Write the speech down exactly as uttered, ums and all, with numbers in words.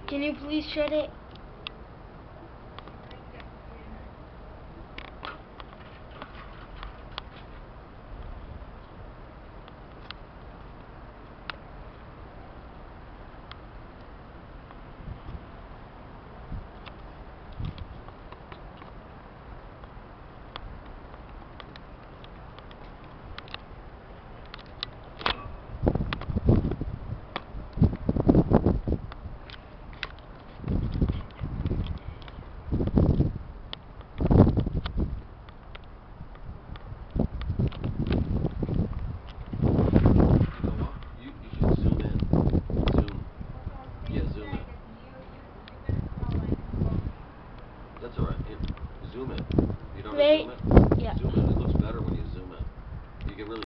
Can you please shut it? That's alright. Zoom it. You don't Wait. zoom it? Yeah. Zoom it. It looks better when you zoom it. You can really